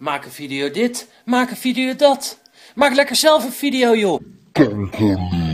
Maak een video dit, maak een video dat. Maak lekker zelf een video, joh. Kankerlief.